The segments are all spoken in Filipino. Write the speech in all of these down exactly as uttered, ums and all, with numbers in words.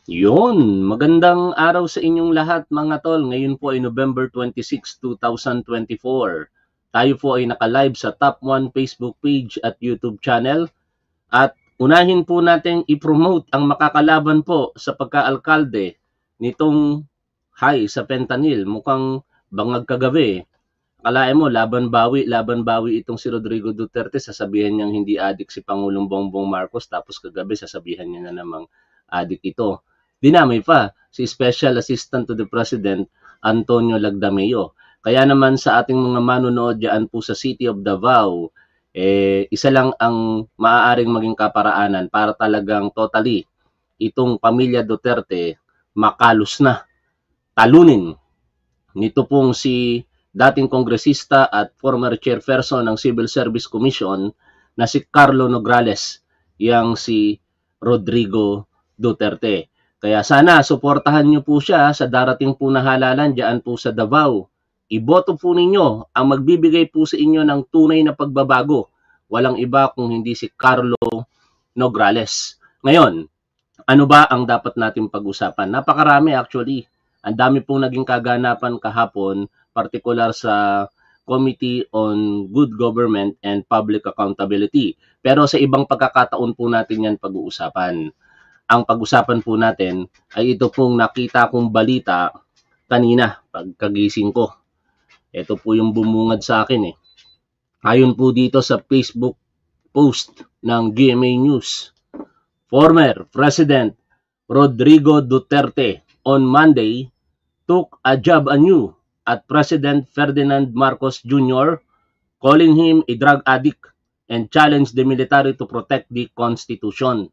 Yun, magandang araw sa inyong lahat mga tol. Ngayon po ay November twenty-six, two thousand twenty-four. Tayo po ay naka-live sa Top one Facebook page at YouTube channel. At unahin po natin i-promote ang makakalaban po sa pagka-alkalde nitong high sa fentanyl. Mukhang bangag kagabi. Akalain mo, laban bawi, laban bawi itong si Rodrigo Duterte. Sasabihan niyang hindi adik si Pangulong Bongbong Marcos. Tapos kagabi sasabihan niya na namang adik ito. Dinamay pa si Special Assistant to the President Antonio Lagdameo. Kaya naman sa ating mga manonood diyan po sa City of Davao, eh, isa lang ang maaaring maging kaparaanan para talagang totally itong pamilya Duterte makalos na, talunin nito pong si dating kongresista at former chairperson ng Civil Service Commission na si Carlo Nograles, yang si Rodrigo Duterte. Kaya sana suportahan niyo po siya sa darating po na halalan diyan po sa Davao. Iboto po ninyo ang magbibigay po sa inyo ng tunay na pagbabago. Walang iba kung hindi si Carlo Nograles. Ngayon, ano ba ang dapat natin pag-usapan? Napakarami actually. Ang dami pong naging kaganapan kahapon, partikular sa Committee on Good Government and Public Accountability. Pero sa ibang pagkakataon po natin yan pag-uusapan. Ang pag-usapan po natin ay ito pong nakita kong balita kanina pagkagising ko. Ito po yung bumungad sa akin eh. Ayon po dito sa Facebook post ng G M A News, former President Rodrigo Duterte on Monday took a jab anew at President Ferdinand Marcos Junior, calling him a drug addict and challenged the military to protect the Constitution.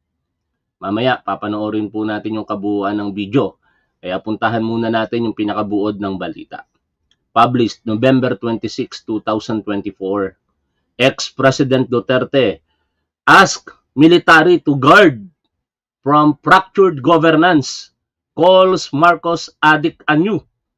Mamaya, papanoorin po natin yung kabuuan ng video. Kaya puntahan muna natin yung pinakabuod ng balita. Published November twenty-six, two thousand twenty-four. Ex-President Duterte ask military to guard from fractured governance. Calls Marcos addict anew.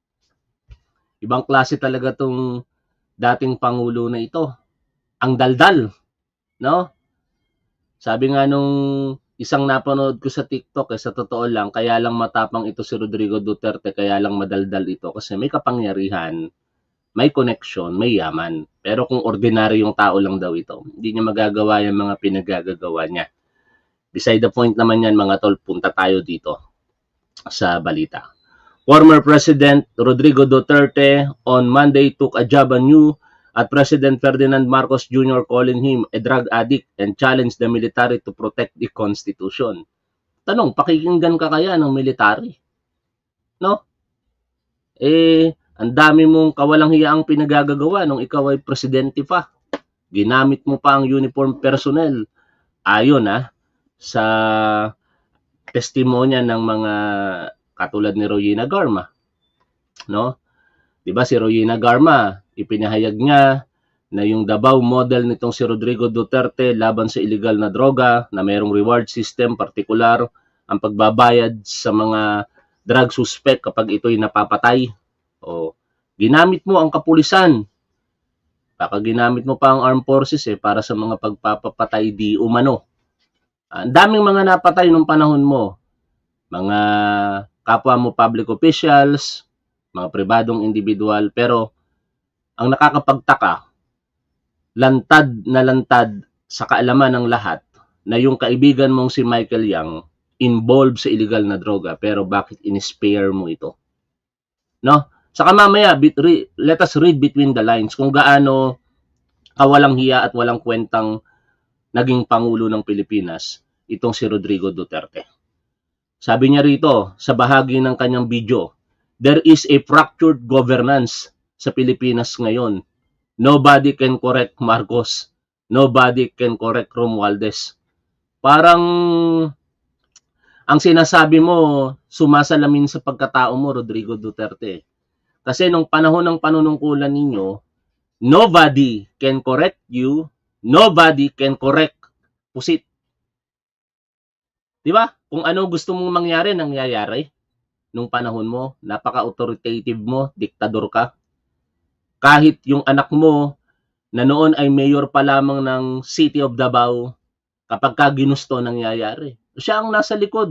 Ibang klase talaga tong dating pangulo na ito. Ang daldal, no? Sabi nga nung isang napanood ko sa TikTok, eh, sa totoo lang, kaya lang matapang ito si Rodrigo Duterte, kaya lang madaldal ito. Kasi may kapangyarihan, may connection, may yaman. Pero kung ordinaryong tao lang daw ito, hindi niya magagawa yung mga pinagagagawa niya. Beside the point naman yan mga tol, punta tayo dito sa balita. Former President Rodrigo Duterte on Monday took a jab anew at President Ferdinand Marcos Junior, calling him a drug addict and challenged the military to protect the Constitution. Tanong, pakikinggan ka kaya ng military? No? Eh, ang dami mong kawalang hiyaang pinagagagawa nung ikaw ay presidente pa. Ginamit mo pa ang uniform personnel. Ayon ah, sa testimonya ng mga katulad ni Royina Garma. No? Diba si Royina Garma, ipinahayag niya na yung Davao model nitong si Rodrigo Duterte laban sa illegal na droga, na mayroong reward system, partikular ang pagbabayad sa mga drug suspect kapag ito'y napapatay. O, ginamit mo ang kapulisan. Baka ginamit mo pa ang armed forces eh, para sa mga pagpapatay di umano. Ang daming mga napatay nung panahon mo. Mga kapwa mo public officials, mga pribadong individual, pero ang nakakapagtaka, lantad na lantad sa kaalaman ng lahat na yung kaibigan mong si Michael Yang involved sa illegal na droga, pero bakit in-spare mo ito? No? Saka mamaya, let us read between the lines kung gaano kawalang hiya at walang kwentang naging Pangulo ng Pilipinas itong si Rodrigo Duterte. Sabi niya rito, sa bahagi ng kanyang video, there is a fractured governance sa Pilipinas ngayon. Nobody can correct Marcos. Nobody can correct Romualdez. Parang ang sinasabi mo, sumasalamin sa pagkatao mo, Rodrigo Duterte. Kasi nung panahon ng panunungkulan ninyo, nobody can correct you, nobody can correct Pusit. Diba? Kung ano gusto mong mangyari, nangyayari. Nung panahon mo, napaka-authoritative mo, diktador ka. Kahit yung anak mo na noon ay mayor pa lamang ng City of Davao, kapag ka ginusto nangyayari. Siya ang nasa likod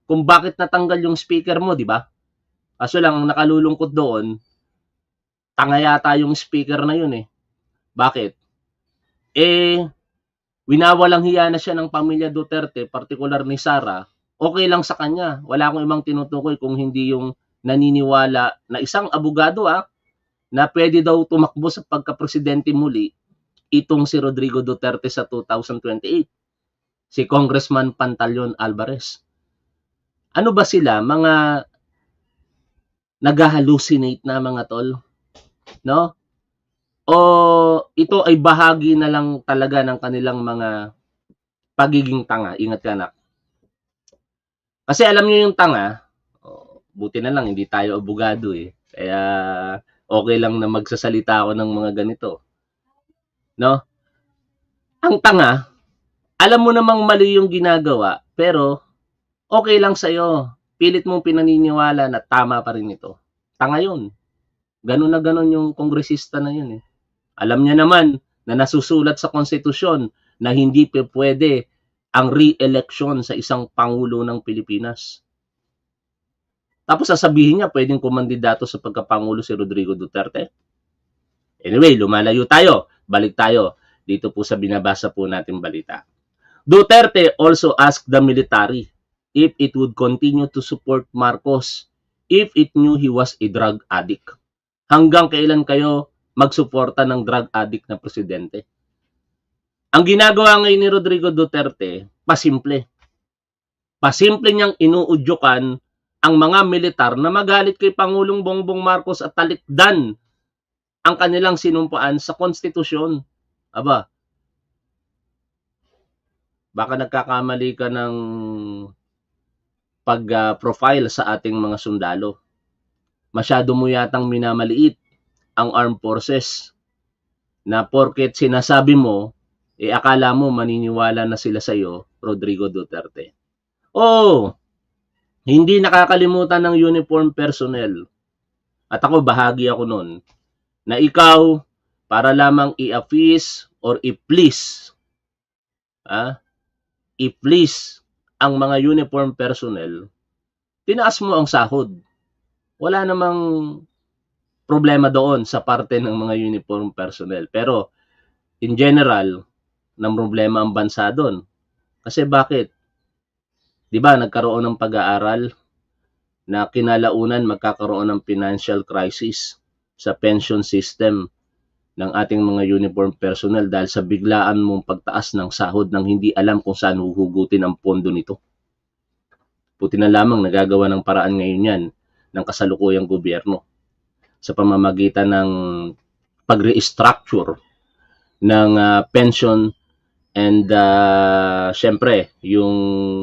kung bakit natanggal yung speaker mo, di ba? Kaso lang, ang nakalulungkot doon, tanga yata yung speaker na yun eh. Bakit? Eh, winawalang hiya na siya ng pamilya Duterte, partikular ni Sara, okay lang sa kanya. Wala akong ibang tinutukoy kung hindi yung naniniwala na isang abogado ah, na pwede daw tumakbo sa pagka-presidente muli itong si Rodrigo Duterte sa two thousand twenty-eight. Si Congressman Pantaleon Alvarez. Ano ba sila? Mga nag-hallucinate na mga tol? No? O ito ay bahagi na lang talaga ng kanilang mga pagiging tanga? Ingat ka anak. Kasi alam niyo yung tanga, oh, buti na lang hindi tayo abogado eh. Kaya okay lang na magsasalita ako ng mga ganito. No? Ang tanga, alam mo namang mali yung ginagawa, pero okay lang sa'yo. Pilit mong pinaniniwala na tama pa rin ito. Tanga yun. Ganun na ganun yung kongresista na yun eh. Alam niya naman na nasusulat sa konstitusyon na hindi pa pwede ang re-election sa isang pangulo ng Pilipinas. Tapos sasabihin niya pwedeng kumandidato sa pagkapangulo si Rodrigo Duterte. Anyway, lumalayo tayo. Balik tayo dito po sa binabasa po natin balita. Duterte also asked the military if it would continue to support Marcos if it knew he was a drug addict. Hanggang kailan kayo magsuporta ng drug addict na presidente? Ang ginagawa ngayon ni Rodrigo Duterte, pasimple. Pasimple niyang inuudyukan ang mga militar na magalit kay Pangulong Bongbong Marcos at talikdan ang kanilang sinumpaan sa konstitusyon. Aba, baka nagkakamali ka ng pag-profile sa ating mga sundalo. Masyado mo yatang minamaliit ang armed forces na porket sinasabi mo, eh akala mo maniniwala na sila sa iyo, Rodrigo Duterte. Oh, hindi nakakalimutan ng uniform personnel. At ako, bahagi ako nun, na ikaw, para lamang i-appease or i-please, ah, i-please ang mga uniform personnel, tinaas mo ang sahod. Wala namang problema doon sa parte ng mga uniform personnel. Pero, in general, ng problema ang bansa doon. Kasi bakit? Di ba, nagkaroon ng pag-aaral na kinalaunan magkakaroon ng financial crisis sa pension system ng ating mga uniform personnel dahil sa biglaan mong pagtaas ng sahod nang hindi alam kung saan huhugutin ang pondo nito. Buti na lamang nagagawa ng paraan ngayon yan ng kasalukuyang gobyerno sa pamamagitan ng pag-restructure ng uh, pension and uh, syempre yung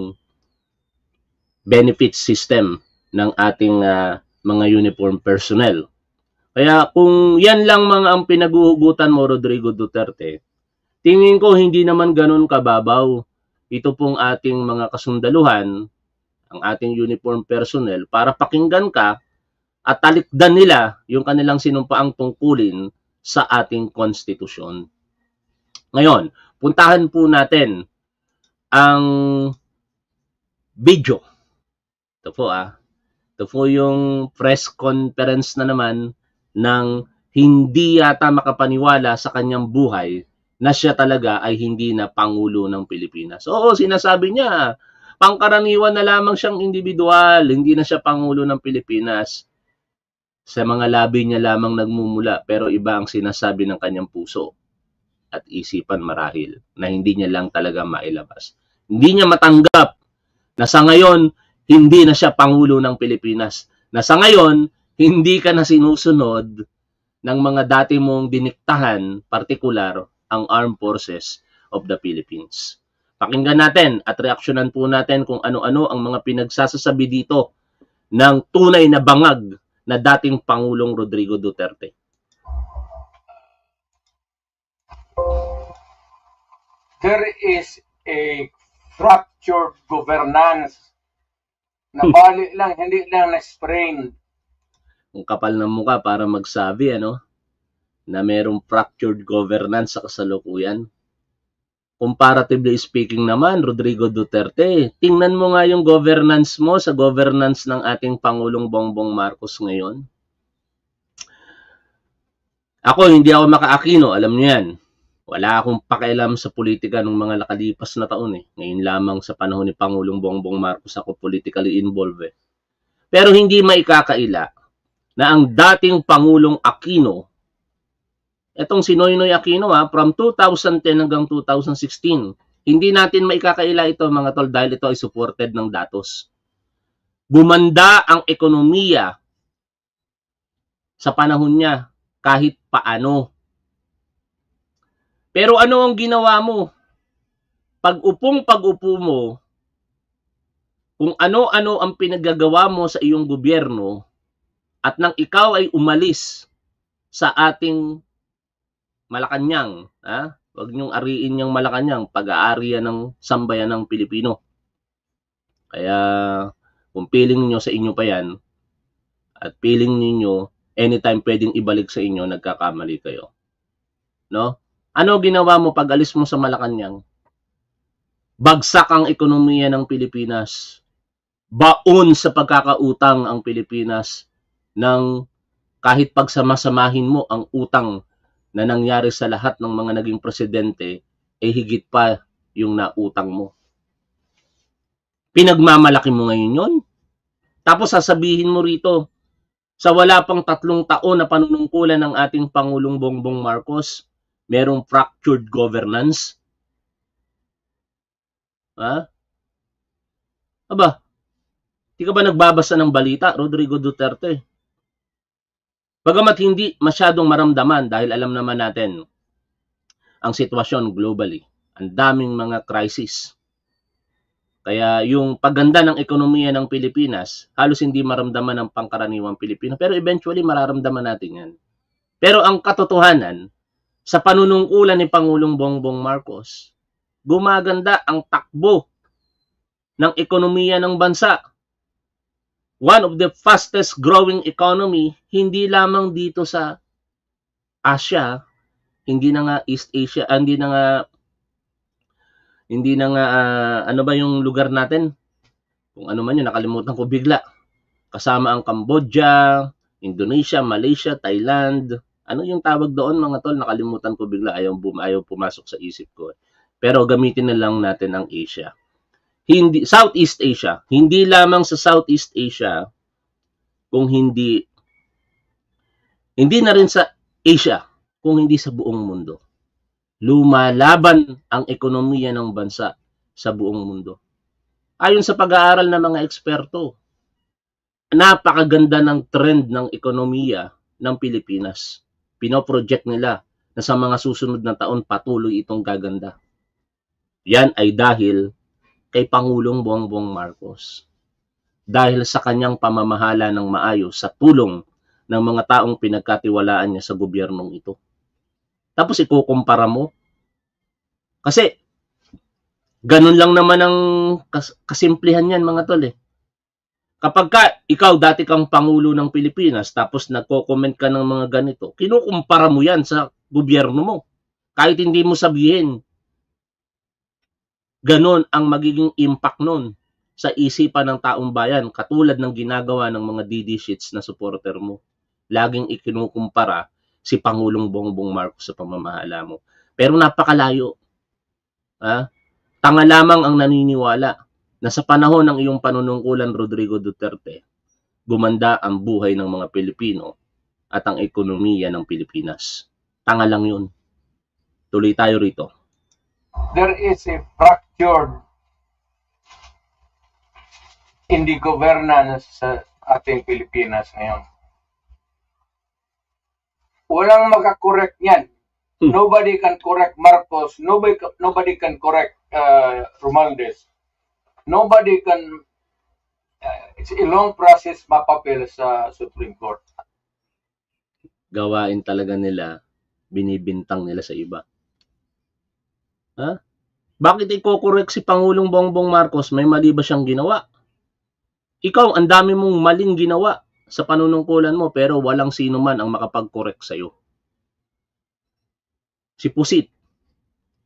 benefit system ng ating uh, mga uniform personnel. Kaya kung yan lang mga ang pinag-uhugutan mo, Rodrigo Duterte, tingin ko hindi naman ganun kababaw ito pong ating mga kasundaluhan, ang ating uniform personnel, para pakinggan ka at talikdan nila yung kanilang sinumpaang tungkulin sa ating konstitusyon. Ngayon, puntahan po natin ang video. Ito po ah. Ito po yung press conference na naman ng hindi yata makapaniwala sa kanyang buhay na siya talaga ay hindi na Pangulo ng Pilipinas. Oo, sinasabi niya, pangkaraniwan na lamang siyang individual, hindi na siya Pangulo ng Pilipinas. Sa mga labi niya lamang nagmumula, pero iba ang sinasabi ng kanyang puso at isipan marahil na hindi niya lang talaga mailabas. Hindi niya matanggap na sa ngayon, hindi na siya Pangulo ng Pilipinas. Na sa ngayon, hindi ka na sinusunod ng mga dati mong diniktahan, partikular, ang Armed Forces of the Philippines. Pakinggan natin at reaksyonan po natin kung ano-ano ang mga pinagsasasabi dito ng tunay na bangag na dating Pangulong Rodrigo Duterte. There is a fractured governance na bali lang, hindi lang na-sprain. Ang kapal ng mukha para magsabi, ano, na merong fractured governance sa kasalukuyan. comparatively speaking naman, Rodrigo Duterte, tingnan mo nga yung governance mo sa governance ng ating Pangulong Bongbong Marcos ngayon. Ako, hindi ako maka-Aquino, alam niyo yan. Wala akong pakialam sa politika ng mga nakalipas na taon eh. Ngayon lamang sa panahon ni Pangulong Bongbong Marcos ako politically involved eh. Pero hindi maikakaila na ang dating Pangulong Aquino, etong si Noynoy Aquino ha, from two thousand ten hanggang two thousand sixteen, hindi natin maikakaila ito mga tol dahil ito ay supported ng datos. Gumanda ang ekonomiya sa panahon niya kahit paano. Pero ano ang ginawa mo? Pag-upong pag-upo mo, kung ano-ano ang pinagagawa mo sa iyong gobyerno at nang ikaw ay umalis sa ating Malacanang, ha? Huwag niyong ariin yung Malacanang, pag-aari yan ng sambayan ng Pilipino. Kaya kung feeling niyo sa inyo pa yan at feeling niyo anytime pwedeng ibalik sa inyo, nagkakamali kayo. No? Ano ginawa mo pag alis mo sa Malacanang? Bagsak ang ekonomiya ng Pilipinas. Baon sa pagkakautang ang Pilipinas ng kahit pagsamasamahin mo ang utang na nangyari sa lahat ng mga naging presidente, eh higit pa yung nautang mo. Pinagmamalaki mo ngayon yun? Tapos sasabihin mo rito, sa wala pang tatlong taon na panunungkulan ng ating Pangulong Bongbong Marcos, merong fractured governance? Ha? Aba, di ka ba nagbabasa ng balita, Rodrigo Duterte? Bagamat hindi masyadong maramdaman dahil alam naman natin ang sitwasyon globally. Ang daming mga crisis. Kaya yung pagganda ng ekonomiya ng Pilipinas, halos hindi maramdaman ng pangkaraniwang Pilipino. Pero eventually mararamdaman natin yan. Pero ang katotohanan, sa panunungkulan ni Pangulong Bongbong Marcos, gumaganda ang takbo ng ekonomiya ng bansa. One of the fastest growing economy, hindi lamang dito sa Asia, hindi na nga East Asia, ah, hindi na nga, hindi na nga, uh, ano ba yung lugar natin? Kung ano man yun, nakalimutan ko bigla. Kasama ang Cambodia, Indonesia, Malaysia, Thailand. Ano yung tawag doon mga tol? Nakalimutan ko bigla, ayaw, ayaw pumasok sa isip ko. Pero gamitin na lang natin ang Asia. Hindi, Southeast Asia, hindi lamang sa Southeast Asia, kung hindi, hindi na rin sa Asia, kung hindi sa buong mundo. Lumalaban ang ekonomiya ng bansa sa buong mundo. Ayon sa pag-aaral ng mga eksperto, napakaganda ng trend ng ekonomiya ng Pilipinas. Pinoproject nila na sa mga susunod na taon patuloy itong gaganda. Yan ay dahil kay Pangulong Bongbong Marcos. Dahil sa kanyang pamamahala ng maayos sa tulong ng mga taong pinagkatiwalaan niya sa gobyernong ito. Tapos ikukumpara mo. Kasi, ganun lang naman ang kas kasimplihan yan mga tol eh. Kapag ka, ikaw dati kang Pangulo ng Pilipinas, tapos nagko-comment ka ng mga ganito, kinukumpara mo yan sa gobyerno mo. Kahit hindi mo sabihin, ganon ang magiging impact nun sa isipan ng taong bayan, katulad ng ginagawa ng mga D D sheets na supporter mo. Laging ikinukumpara si Pangulong Bongbong Marcos sa pamamahala mo. Pero napakalayo. Ha? Tanga lamang ang naniniwala na sa panahon ng iyong panunungkulan, Rodrigo Duterte, gumanda ang buhay ng mga Pilipino at ang ekonomiya ng Pilipinas. Tanga lang yun. Tuloy tayo rito. There is a fractured in the governance sa ating Pilipinas ngayon. Walang makakorek yan. Hmm. Nobody can correct Marcos. Nobody, nobody can correct uh, Romualdez. Nobody can, uh, it's a long process mapapil sa Supreme Court. Gawain talaga nila, binibintang nila sa iba. Ha? Bakit iko-correct si Pangulong Bongbong Marcos? May mali ba siyang ginawa? Ikaw, ang dami mong maling ginawa sa panunungkulan mo, pero walang sino man ang makapag-correct sa'yo. Si Pusit,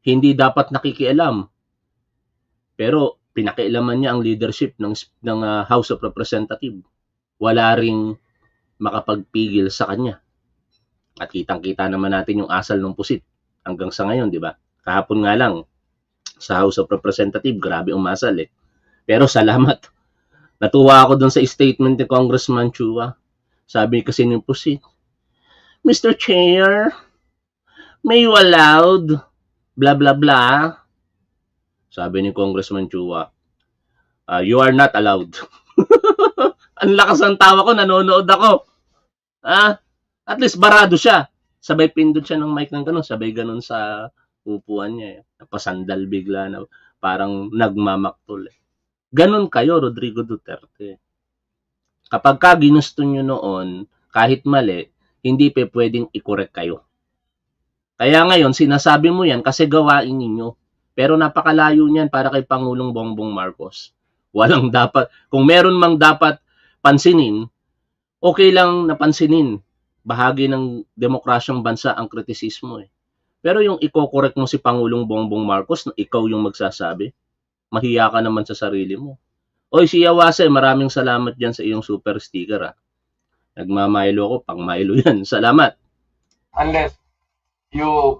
hindi dapat nakikialam. Pero pinakialaman niya ang leadership ng, ng uh, House of Representatives. Wala ring makapagpigil sa kanya. At kitang-kita naman natin yung asal ng pusit hanggang sa ngayon, di ba? Kahapon nga lang sa House of Representatives, grabe umasal eh. Pero salamat. Natuwa ako dun sa statement ni Congressman Chua. Sabi kasi ng pusit, Mister Chair, may you allowed blah blah blah. Sabi ni Congressman Chua, uh, you are not allowed. Ang lakas ng tawa ko, nanonood ako. Ah, at least barado siya. Sabay pindot siya ng mic ng ganun, sabay ganun sa upuan niya. Eh. Napasandal bigla na parang nagmamaktol. Eh. Ganun kayo, Rodrigo Duterte. Kapag ka ginusto nyo noon, kahit mali, hindi pa pwedeng i-correct kayo. Kaya ngayon, sinasabi mo yan kasi gawain ninyo. Pero napakalayo niyan para kay Pangulong Bongbong Marcos. Walang dapat, kung meron mang dapat pansinin, okay lang napansinin. Bahagi ng demokrasyang bansa ang kritisismo eh. Pero yung i-correct mo si Pangulong Bongbong Marcos na ikaw yung magsasabi, mahiya ka naman sa sarili mo. Oy, si Yawase, maraming salamat dyan sa iyong super sticker ah. Nagmamilo ko, pang Milo yan. Salamat. Unless you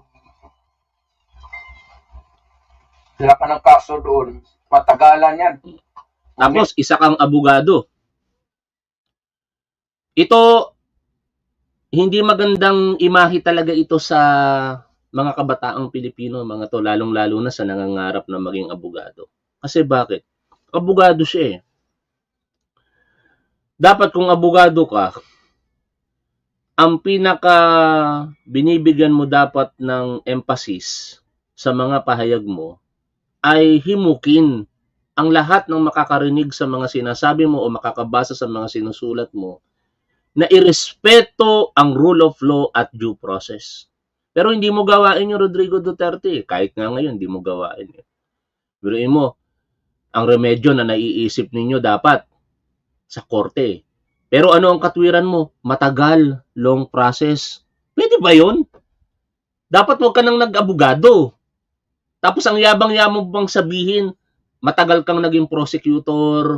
sila ka ng kaso doon, matagalan yan. Tapos, isa kang abogado. Ito, hindi magandang imahe talaga ito sa mga kabataang Pilipino, mga to, lalong-lalo na sa nangangarap na maging abogado. Kasi bakit? Abogado siya eh. Dapat kung abogado ka, ang pinaka binibigyan mo dapat ng emphasis sa mga pahayag mo ay himukin ang lahat ng makakarinig sa mga sinasabi mo o makakabasa sa mga sinusulat mo na irespeto ang rule of law at due process. Pero hindi mo gawain yung Rodrigo Duterte. Kahit nga ngayon, hindi mo gawain. Biruin mo, ang remedyo na naiisip ninyo dapat sa korte. Pero ano ang katwiran mo? Matagal, long process. Pwede ba yun? Dapat huwag ka nang nag-abogado. Tapos ang yabang-yabang mo bang sabihin, matagal kang naging prosecutor.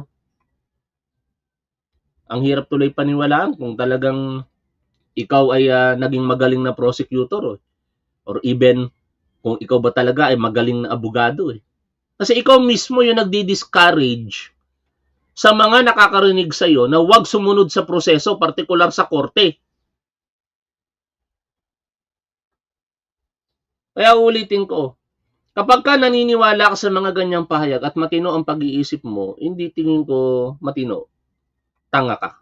Ang hirap tuloy paniwalaan kung talagang ikaw ay uh, naging magaling na prosecutor. Oh. Or even kung ikaw ba talaga ay magaling na abogado. Eh. Kasi ikaw mismo yung nagdi-discourage sa mga nakakarinig sa iyo na huwag sumunod sa proseso, partikular sa korte. Kaya ulitin ko, kapag ka naniniwala ka sa mga ganyang pahayag at matino ang pag-iisip mo, hindi tingin ko matino. Tanga ka.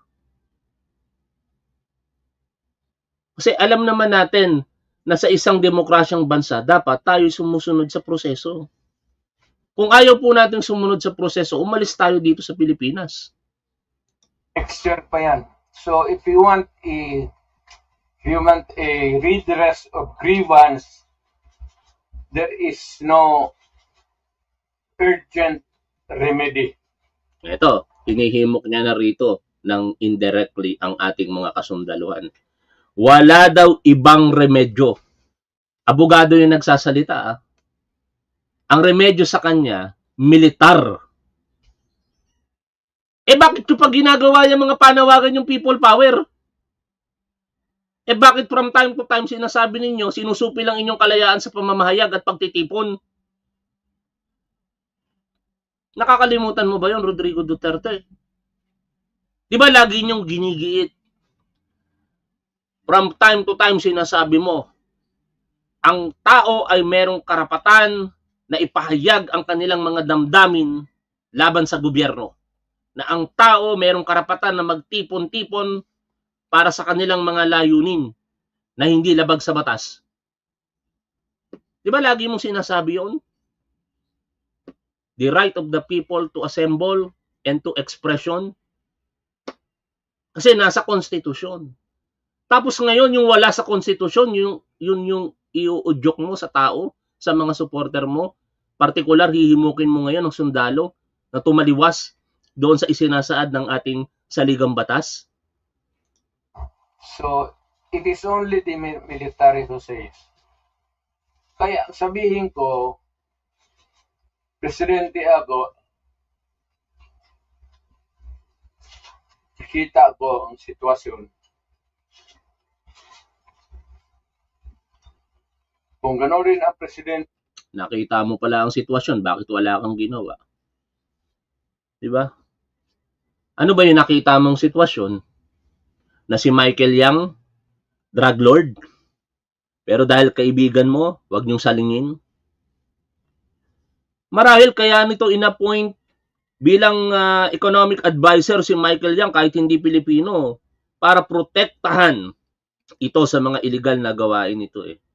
Kasi alam naman natin na sa isang demokrasyang bansa, dapat tayo sumusunod sa proseso. Kung ayaw po natin sumunod sa proseso, umalis tayo dito sa Pilipinas. Next year pa yan. So if you want a, if you want a redress of grievance, there is no urgent remedy. Ito, hinihimok niya na rito ng indirectly ang ating mga kasundaluhan. Wala daw ibang remedyo. Abogado yung nagsasalita. Ah. Ang remedyo sa kanya, militar. Eh bakit yung pag ginagawa yung mga panawagan yung people power? Eh bakit from time to time sinasabi ninyo, sinusupi lang inyong kalayaan sa pamamahayag at pagtitipon? Nakakalimutan mo ba yun, Rodrigo Duterte? Di ba lagi niyong ginigiit? From time to time sinasabi mo, ang tao ay merong karapatan na ipahayag ang kanilang mga damdamin laban sa gobyerno. Na ang tao merong karapatan na magtipon-tipon para sa kanilang mga layunin na hindi labag sa batas. Di ba lagi mong sinasabi yun? The right of the people to assemble and to expression. Kasi nasa konstitusyon. Tapos ngayon, yung wala sa konstitusyon, yung, yun yung iuudyok mo sa tao, sa mga supporter mo. Partikular, hihimukin mo ngayon ng sundalo na tumaliwas doon sa isinasaad ng ating saligang batas. So, it is only the military who says Kaya sabihin ko, presidente ako, kita ko ang sitwasyon. Kung gano'n rin ang presidente, nakita mo pala ang sitwasyon, bakit wala kang ginawa? Diba? Ano ba yung nakita mong sitwasyon? Na si Michael Yang, drug lord? Pero dahil kaibigan mo, wag niyong salingin. Marahil kaya nito inappoint bilang uh, economic advisor si Michael Yang kahit hindi Pilipino para protektahan ito sa mga illegal na gawain ito eh.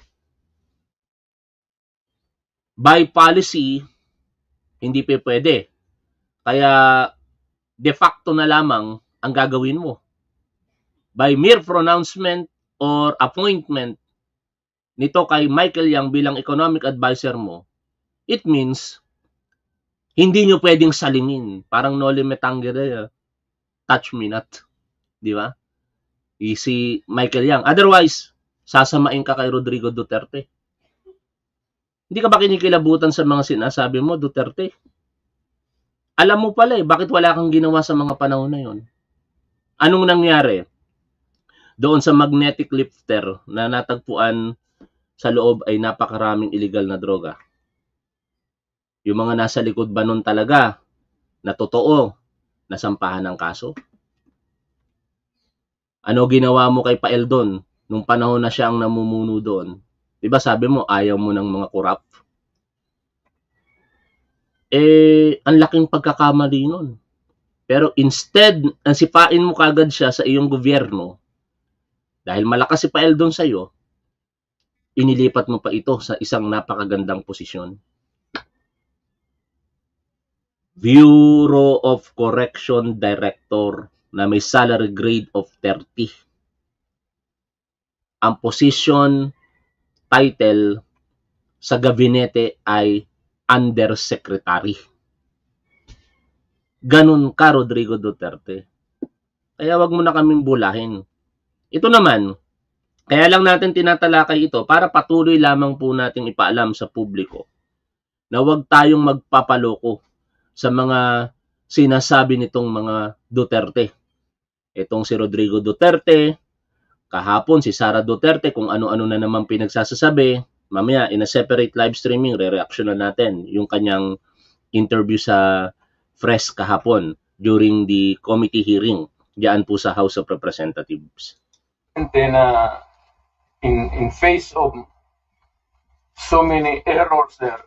By policy, hindi pa pwede. Kaya de facto na lamang ang gagawin mo. By mere pronouncement or appointment nito kay Michael Yang bilang economic advisor mo, it means hindi nyo pwedeng salingin. Parang noli me tangere, touch me not. Di ba? Si Michael Yang. Otherwise, sasamain ka kay Rodrigo Duterte. Hindi ka ba kinikilabutan sa mga sinasabi mo, Duterte? Alam mo pala eh, bakit wala kang ginawa sa mga panahon na yon? Anong nangyari? Doon sa magnetic lifter na natagpuan sa loob ay napakaraming illegal na droga. Yung mga nasa likod ba nun talaga na totoo nasampahan ng kaso? Ano ginawa mo kay Paeldon nung panahon na siya ang namumuno doon? Diba sabi mo ayaw mo ng mga corrupt? Eh, ang laking pagkakamali nun. Pero instead, ang sipain mo kagad siya sa iyong gobyerno, dahil malakas si Paeldon sa'yo, inilipat mo pa ito sa isang napakagandang posisyon. Bureau of Correction Director na may salary grade of thirty. Ang position title sa gabinete ay Undersecretary. Ganun ka, Rodrigo Duterte. Kaya wag mo na kaming bulahin. Ito naman, kaya lang natin tinatalakay ito para patuloy lamang po nating ipaalam sa publiko na wag tayong magpapaloko sa mga sinasabi nitong mga Duterte. Itong si Rodrigo Duterte, kahapon si Sara Duterte, kung ano-ano na naman pinagsasasabi. Mamaya, in a separate live streaming, re-reaction na natin yung kanyang interview sa Fresh kahapon during the committee hearing diyan po sa House of Representatives. Na in, in face of so many errors there,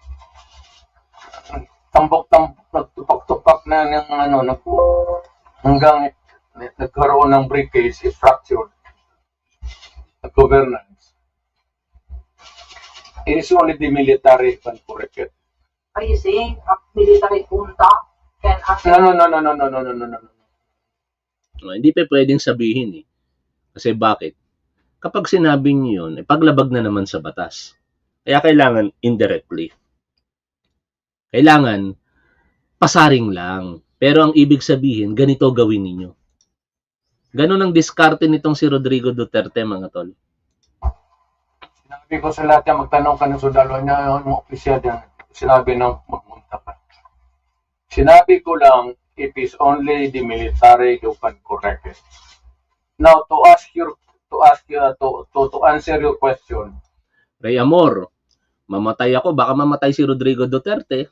tambok-tambok, nagtupak-tupak na ng ano, nag, hanggang nagkaroon ng breakage, fractured governance. It is only the military can correct it. Are you saying a military junta can act? No, no, no, no, no, no, no, no, no, no. No, hindi pa pwedeng sabihin eh. Kasi bakit? Kapag sinabi niyo yun, eh, paglabag na naman sa batas. Kaya kailangan indirectly. Kailangan pasaring lang. Pero ang ibig sabihin, ganito gawin ninyo. Ganon ang diskarte nitong si Rodrigo Duterte, mga tol. Sinabi ko sa lahat yan, magtanong ka ng sundalo niya, yung opisyal yan. Sinabi ng magmunta ka. Sinabi ko lang, it is only the military who can correct it. Now, to ask your, to ask you, to, to, to answer your question. Ray Amor, mamatay ako, baka mamatay si Rodrigo Duterte.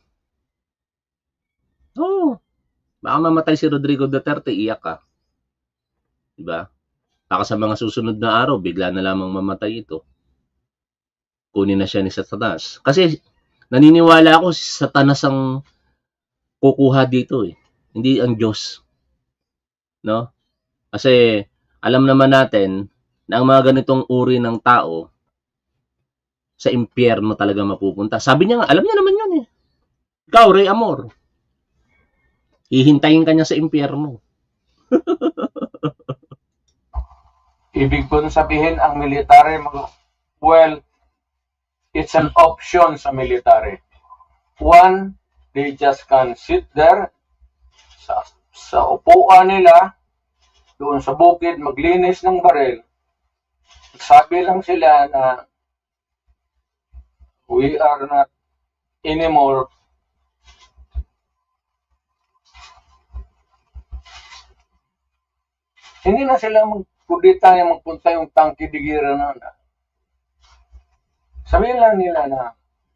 Oh, baka mamatay si Rodrigo Duterte, iyak ka. Diba? Baka sa mga susunod na araw, bigla na lamang mamatay ito. Kunin na siya ni Satanas. Kasi naniniwala ako si Satanas ang kukuha dito eh. Hindi ang Diyos. No? Kasi alam naman natin na ang mga ganitong uri ng tao sa impyerno talaga mapupunta. Sabi niya nga, alam niya naman yun eh. Ikaw, Ray Amor, hihintayin ka niya sa impyerno. Ibig ko sabihin, ang military, well, it's an option sa military. One, they just can sit there sa, sa upuan nila, doon sa bukid, maglinis ng baril. Sabi lang sila na We are not anymore hindi na sila magkudita yung magpunta yung tangki digira na na. Sabihin lang nila na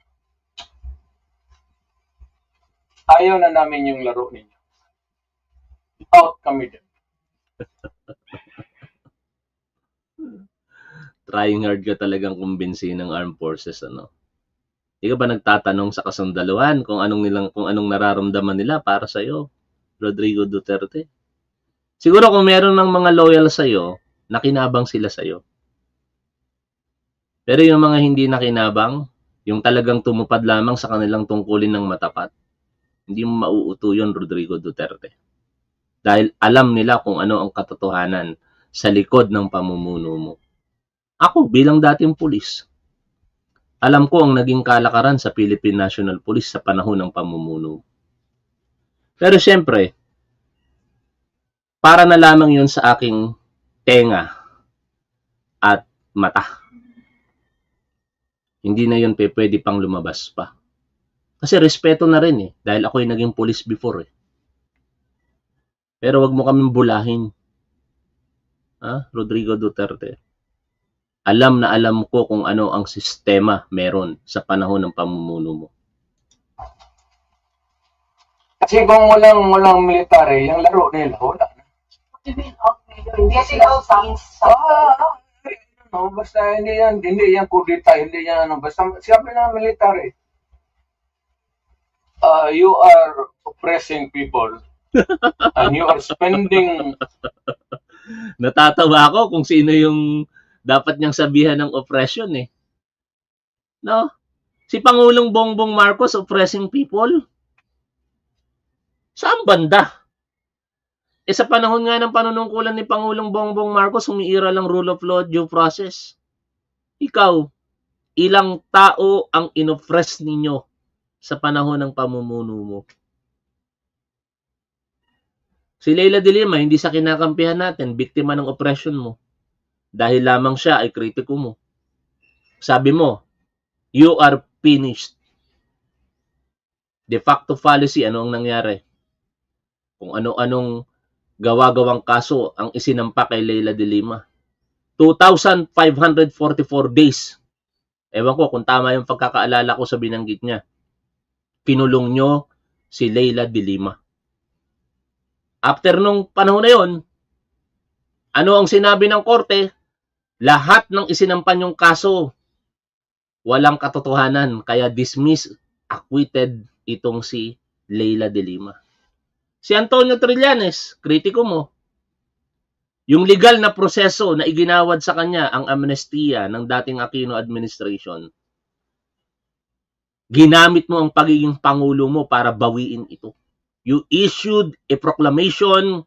ayaw na namin yung laro ninyo. Out kami din. Trying hard ka talagang kumbinsin ng armed forces, ano? Hindi ka ba nagtatanong sa kasundaluhan kung anong nilang kung anong nararamdaman nila para sa iyo, Rodrigo Duterte? Siguro kung meron ng mga loyal sa iyo, nakinabang sila sa iyo. Pero yung mga hindi nakinabang, yung talagang tumupad lamang sa kanilang tungkulin ng matapat, hindi mo mauuto yun, Rodrigo Duterte. Dahil alam nila kung ano ang katotohanan sa likod ng pamumuno mo. Ako, bilang dating pulis, alam ko ang naging kalakaran sa Philippine National Police sa panahon ng pamumuno. Pero siyempre, para na lamang yun sa aking tenga at mata. Hindi na yun pe, pwede pang lumabas pa. Kasi respeto na rin eh, dahil ako'y naging police before eh. Pero wag mo kaming bulahin. Ha? Rodrigo Duterte. Alam na alam ko kung ano ang sistema meron sa panahon ng pamumuno mo. Kasi kung walang walang military, yung laro nila, wala na. Hindi sila sa Ah, no, basta hindi yan, hindi yan kudita, hindi yan ano, basta sabi na military. Uh, you are oppressing people and you are spending. Natatawa ako kung sino yung dapat niyang sabihan ng oppression eh. No? Si Pangulong Bongbong Marcos oppressing people? Saan banda? Eh sa panahon nga ng panunungkulan ni Pangulong Bongbong Marcos, umiira lang rule of law, due process. Ikaw, ilang tao ang inoppress ninyo sa panahon ng pamumuno mo? Si Leila de Lima, hindi sa kinakampihan natin, biktima ng oppression mo. Dahil lamang siya ay kritiko mo. Sabi mo, you are finished. De facto fallacy, ano ang nangyari? Kung ano-anong gawa-gawang kaso ang isinampa kay Leila de Lima. two thousand five hundred forty-four days. Ewan ko kung tama yung pagkakaalala ko sa binanggit niya. Pinulong nyo si Leila de Lima. After nung panahon na yon, ano ang sinabi ng korte? Lahat ng isinampan yung kaso, walang katotohanan. Kaya dismiss, acquitted itong si Leila de Lima. Si Antonio Trillanes, kritiko mo, yung legal na proseso na iginawad sa kanya ang amnestiya ng dating Aquino administration, ginamit mo ang pagiging pangulo mo para bawiin ito. You issued a proclamation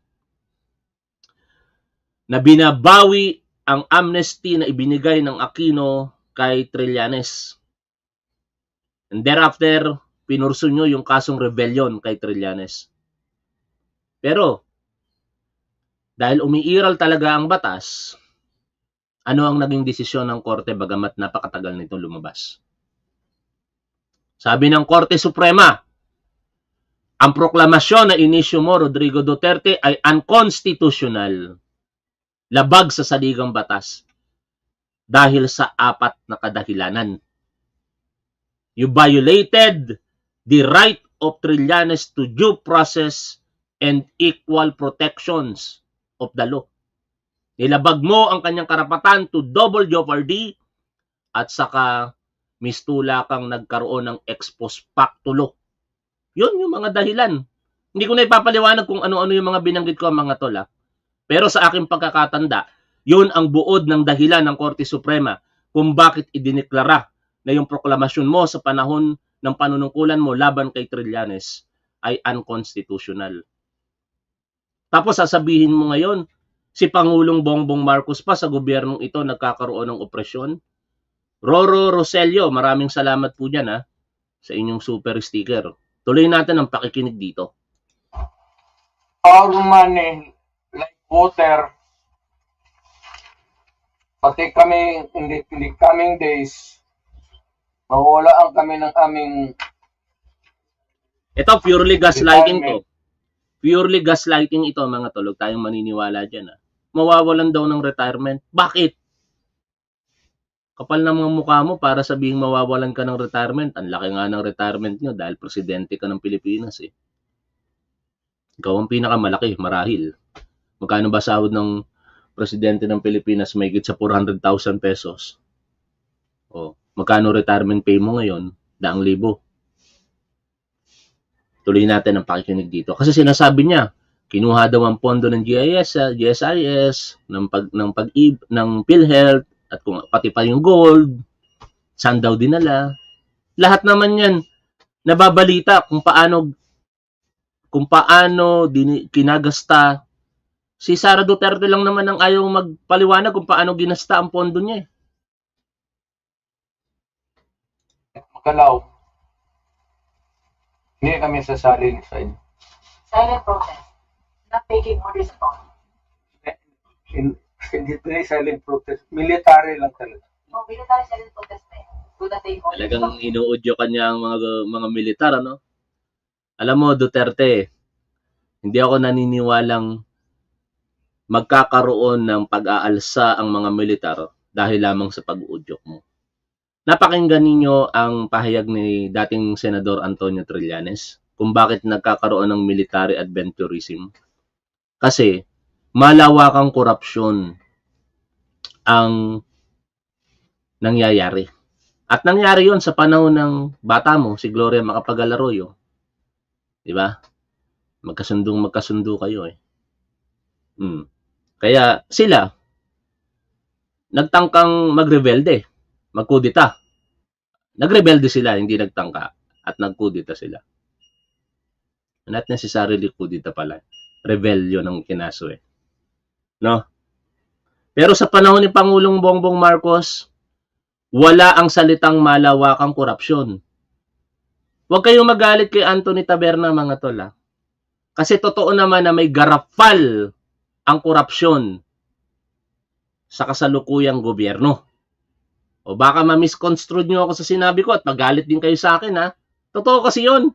na binabawi ang amnesty na ibinigay ng Aquino kay Trillanes. And thereafter, pinurso nyo yung kasong rebellion kay Trillanes. Pero, dahil umiiral talaga ang batas, ano ang naging desisyon ng Korte bagamat napakatagal nito lumabas? Sabi ng Korte Suprema, ang proklamasyon na inisyu mo, Rodrigo Duterte, ay unconstitutional. Labag sa saligang batas dahil sa apat na kadahilanan. You violated the right of Trillanes to due process and equal protections of the law. Nilabag mo ang kanyang karapatan to double jeopardy at saka mistula kang nagkaroon ng ex post facto law. Yun yung mga dahilan. Hindi ko na ipapaliwanag kung ano-ano yung mga binanggit ko mga tol. Ha? Pero sa aking pagkakatanda, yun ang buod ng dahilan ng Korte Suprema kung bakit idineklara na yung proklamasyon mo sa panahon ng panunungkulan mo laban kay Trillanes ay unconstitutional. Tapos sasabihin mo ngayon, si Pangulong Bongbong Marcos pa sa gobyernong ito nagkakaroon ng opresyon. Roro Roselio, maraming salamat po dyan ha, sa inyong super sticker. Tuloy natin ang pakikinig dito. Our money, like water, pati kami in the, in the coming days, mawawalaan kami ng aming Ito, purely gaslighting to. Purely gaslighting ito, mga tol. Huwag tayong maniniwala dyan. Ha? Mawawalan daw ng retirement. Bakit? Kapal na mga mukha mo para sabihin mawawalan ka ng retirement. Ang laki nga ng retirement nyo dahil presidente ka ng Pilipinas. Eh. Ikaw ang pinakamalaki, marahil. Magkano ba sahod ng presidente ng Pilipinas? May higit sa four hundred thousand pesos. O, magkano retirement pay mo ngayon? Daang libo. Tuloy natin ang pakikinig dito. Kasi sinasabi niya, kinuha daw ang pondo ng G I S, G S I S, ng pag ng pag ng PhilHealth at kung pati pa yung gold, saan daw dinala. Lahat naman 'yan nababalita kung paano kung paano din, kinagasta. Si Sara Duterte lang naman ang ayaw magpaliwanag kung paano ginasta ang pondo niya. Makalaw. Hindi kami sasali sa inyo. Silent protest. Not taking orders at all. Hindi ito silent protest. Military lang talaga. No, military silent protest na yun. Do not take orders. Talagang inuudyo kanya ang mga, mga militar, ano? Alam mo, Duterte, hindi ako naniniwalang magkakaroon ng pag-aalsa ang mga militar dahil lamang sa pag-uudyok mo. Napakinggan ninyo ang pahayag ni dating Senador Antonio Trillanes kung bakit nagkakaroon ng military adventurism. Kasi malawakang korupsyon ang nangyayari. At nangyari yon sa panahon ng bata mo, si Gloria Macapagal-Arroyo. Di ba? Magkasundong magkasundo kayo eh. Hmm. Kaya sila, nagtangkang magrebelde, magkudita. Nagrebelde sila, hindi nagtangka. At nagkudita sila. Not necessarily kudita pala. Rebellion ang kinaso eh. No? Pero sa panahon ni Pangulong Bongbong Marcos, wala ang salitang malawakang korupsyon. Huwag kayong magalit kay Anthony Taberna, mga tol. Ha? Kasi totoo naman na may garapal ang korupsyon sa kasalukuyang gobyerno. O baka ma-misconstrued nyo ako sa sinabi ko at magalit din kayo sa akin. Ha? Totoo kasi yun.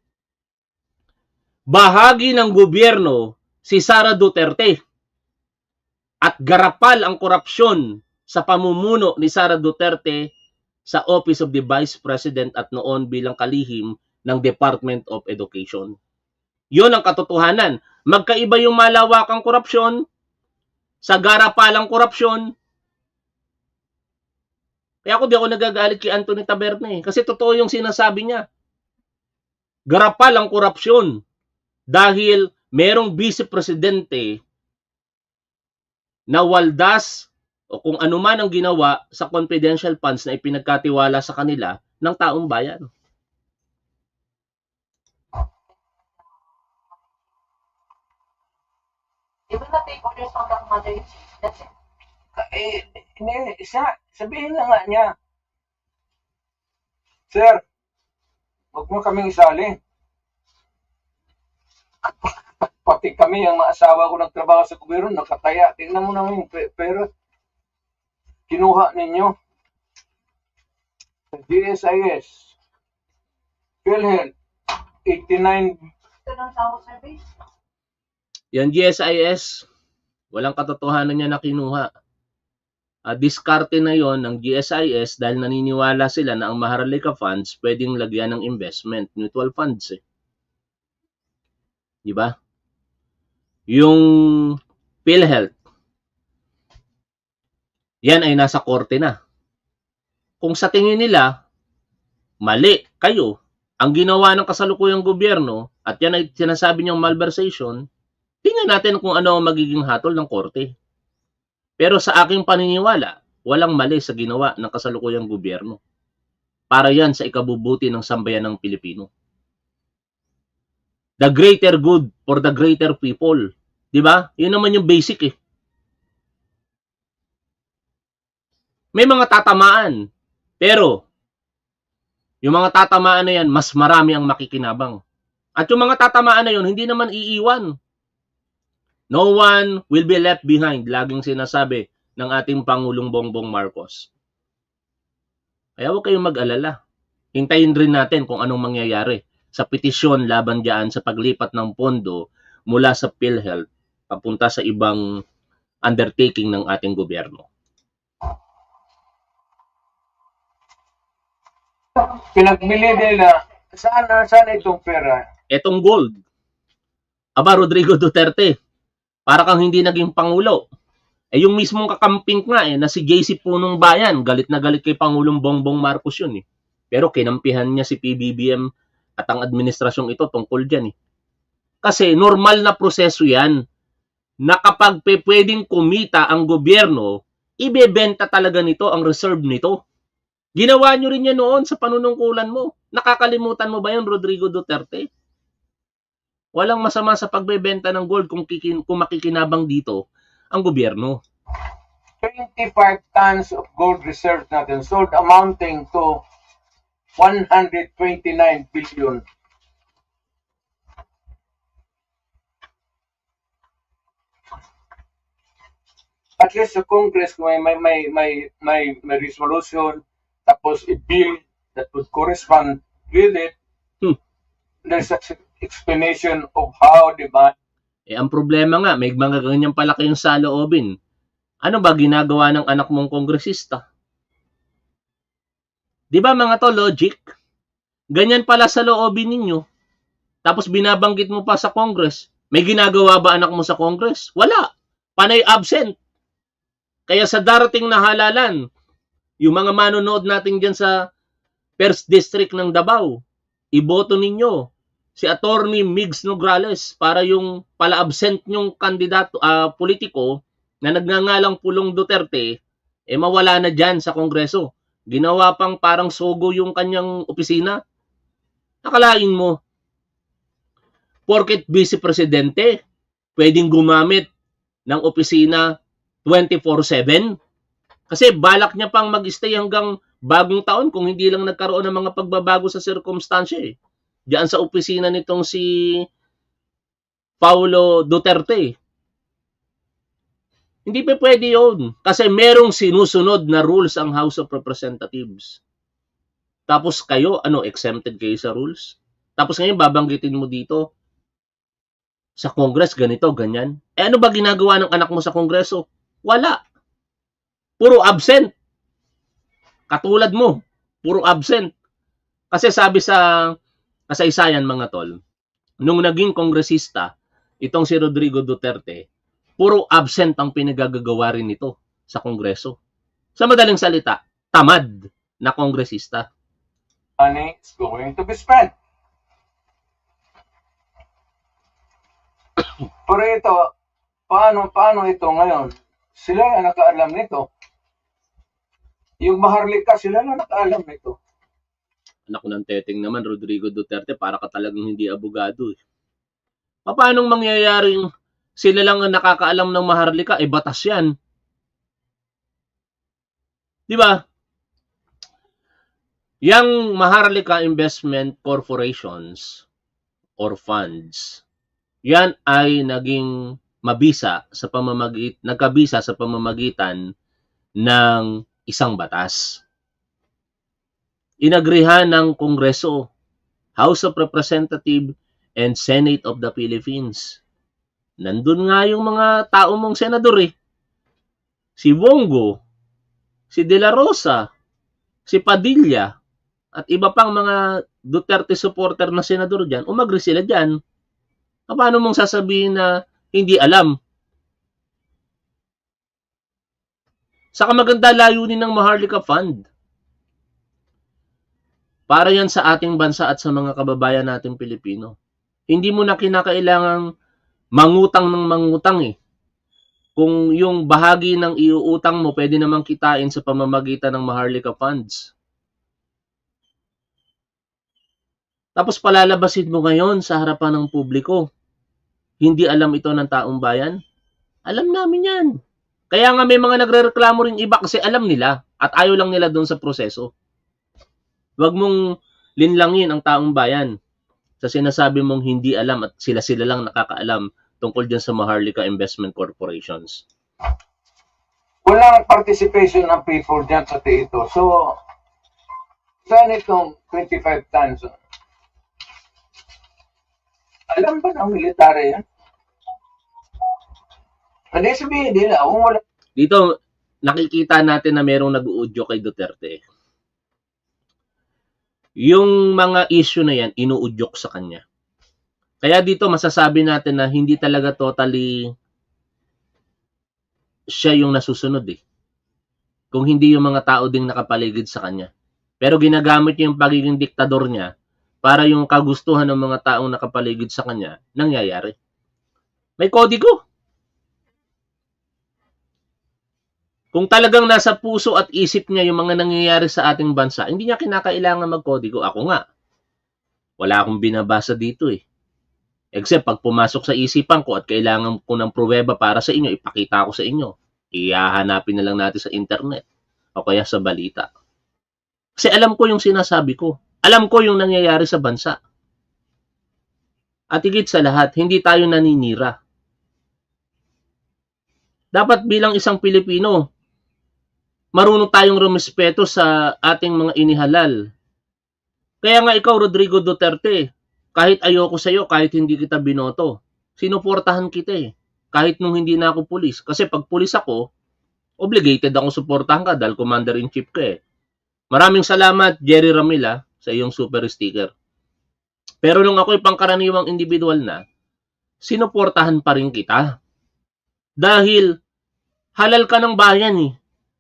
Bahagi ng gobyerno si Sara Duterte at garapal ang korupsyon sa pamumuno ni Sara Duterte sa Office of the Vice President at noon bilang kalihim ng Department of Education. Yun ang katotohanan. Magkaiba yung malawakang korupsyon sa garapalang korupsyon. Kaya ako di ako nagagalit kay Anthony Taberna eh. Kasi totoo yung sinasabi niya. Garapal ang korupsyon dahil merong vice-presidente na waldas o kung ano man ang ginawa sa confidential funds na ipinagkatiwala sa kanila ng taong bayan. They will not take orders from the commander-in-chief. That's it. Eh, hindi, isa, sabihin na nga niya, Sir, huwag mo kaming isali. Pati kami, ang mga asawa ko nagtrabaho sa gobyerno, nakataya. Tingnan mo naman yung pera. Kinuha ninyo. G S I S. PhilHealth. eighty-nine. Ito ng sahod service. Yan G S I S, walang katotohanan niya na kinuha. Uh, diskarte na yon ng G S I S dahil naniniwala sila na ang Maharlika funds pwedeng lagyan ng investment, mutual funds eh. Di ba? Yung PhilHealth, yan ay nasa korte na. Kung sa tingin nila, mali kayo, ang ginawa ng kasalukuyang gobyerno, at yan ay sinasabi niyang malversation, tingnan natin kung ano ang magiging hatol ng korte. Pero sa aking paniniwala, walang mali sa ginawa ng kasalukuyang gobyerno. Para yan sa ikabubuti ng sambayan ng Pilipino. The greater good for the greater people. Di ba? Yun naman yung basic eh. May mga tatamaan. Pero, yung mga tatamaan na yan, mas marami ang makikinabang. At yung mga tatamaan na yun, hindi naman iiwan. No one will be left behind. Laging sinasabi ng ating Pangulong Bongbong Marcos. Kaya huwag kayong mag-alala. hintayin rin natin kung anong mangyayari sa petisyon laban diyan sa paglipat ng pondo mula sa PhilHealth papunta sa ibang undertaking ng ating gobyerno. Pinagbili nila, saan, saan itong pera? Etong gold. Aba, Rodrigo Duterte, para kang hindi naging pangulo. Eh yung mismong kakamping nga eh, na si J C Punong Bayan, galit na galit kay Pangulong Bongbong Marcos yun eh. Pero kinampihan niya si P B B M at ang administrasyong ito tungkol dyan eh. Kasi normal na proseso yan na kapag pwedeng kumita ang gobyerno, ibebenta talaga nito ang reserve nito. Ginawa nyo rin yan noon sa panunungkulan mo. Nakakalimutan mo ba yan, Rodrigo Duterte? Walang masama sa pagbebenta ng gold kung, kikin, kung makikinabang dito ang gobyerno. twenty-five tons of gold reserve natin sold amounting to one hundred twenty-nine billion. At least sa Congress may may may may may, may resolution tapos i-bill that would correspond with it. Hmm. There's an explanation of how the ban. Eh, ang problema nga, may mga ganyan pala kayong saloobin. Ano ba ginagawa ng anak mong kongresista? Di ba mga to, logic? Ganyan pala sa loobin ninyo. Tapos binabanggit mo pa sa Congress. May ginagawa ba anak mo sa Congress? Wala. Panay absent. Kaya sa darating na halalan, yung mga manonood natin dyan sa First District ng Davao, iboto ninyo si Attorney Migs Nograles para yung pala-absent nyong kandidato, uh, politiko na nagngangalang Pulong Duterte, eh mawala na dyan sa Kongreso. Ginawa pang parang sogo yung kanyang opisina. Nakalain mo, porket Vice Presidente, pwedeng gumamit ng opisina twenty-four seven. Kasi balak niya pang mag-stay hanggang bagong taon kung hindi lang nagkaroon ng mga pagbabago sa sirkumstansya eh. Diyan sa opisina nitong si Paulo Duterte. Hindi pa pwede yun. Kasi merong sinusunod na rules ang House of Representatives. Tapos kayo, ano, exempted kayo sa rules? Tapos ngayon babanggitin mo dito, sa Congress, ganito, ganyan. Eh ano ba ginagawa ng anak mo sa Kongreso? Wala. Puro absent. Katulad mo, puro absent. Kasi sabi sa kasaysayan mga tol, nung naging kongresista, itong si Rodrigo Duterte, puro absent ang pinagagagawa rin nito sa Kongreso. Sa madaling salita, tamad na kongresista. Money is going to be spent. Pero ito, paano, paano ito ngayon? Sila na nakaalam nito. Yung Maharlika, sila na nakaalam nito. Anak ko ng teteng naman, Rodrigo Duterte, para ka talagang hindi abogado. Eh. Paano mangyayaring sila lang ang nakakaalam ng Maharlika? Eh, batas yan. Di ba? Yang Maharlika Investment Corporations or funds, yan ay naging mabisa sa pamamagit, nagkabisa sa pamamagitan ng isang batas. Inagrihan ng Kongreso, House of Representatives, and Senate of the Philippines. Nandun nga yung mga tao mong senador eh. Si Bongo, si De La Rosa, si Padilla, at iba pang mga Duterte supporter na senador dyan, umagri sila dyan. Paano mong sasabihin na hindi alam? Saka maganda layunin ng Maharlika Fund. Para yan sa ating bansa at sa mga kababayan natin Pilipino. Hindi mo na kinakailangang mangutang ng mangutang eh. Kung yung bahagi ng iuutang mo, pwede namang kitain sa pamamagitan ng Maharlika Funds. Tapos palalabasin mo ngayon sa harapan ng publiko. Hindi alam ito ng taong bayan? Alam namin yan. Kaya nga may mga nagrereklamo rin iba kasi alam nila at ayaw lang nila doon sa proseso. Huwag mong linlangin ang taong bayan sa sinasabi mong hindi alam at sila-sila lang nakakaalam tungkol dyan sa Maharlika Investment Corporations. Walang participation ng people dyan sa ito. So, Saan itong twenty-five tons? Alam ba ng military yan? Hindi sabihin nila, kung wala. Dito, nakikita natin na merong nag-uudyo kay Duterte. Yung mga issue na yan, inuudyok sa kanya. Kaya dito masasabi natin na hindi talaga totally siya yung nasusunod eh. Kung hindi yung mga tao ding nakapaligid sa kanya. Pero ginagamit niya yung pagiging diktador niya para yung kagustuhan ng mga taong nakapaligid sa kanya nangyayari. May kodigo. Kung talagang nasa puso at isip niya yung mga nangyayari sa ating bansa, hindi niya kinakailangan magkodigo. Ako nga, wala akong binabasa dito eh. Except pag pumasok sa isipan ko at kailangan ko ng pruweba para sa inyo, ipakita ko sa inyo. Ihahanapin na lang natin sa internet o kaya sa balita. Kasi alam ko yung sinasabi ko. Alam ko yung nangyayari sa bansa. At higit sa lahat, hindi tayo naninira. Dapat bilang isang Pilipino, marunong tayong rumespeto sa ating mga inihalal. Kaya nga ikaw, Rodrigo Duterte, kahit ayoko sa'yo, kahit hindi kita binoto, sinuportahan kita eh. Kahit nung hindi na ako pulis. Kasi pag pulis ako, obligated akong suportahan ka dahil commander-in-chief ka eh. Maraming salamat, Jerry Ramila, sa iyong super sticker. Pero nung ako'y pangkaraniwang individual na, sinuportahan pa rin kita. Dahil halal ka ng bayan eh.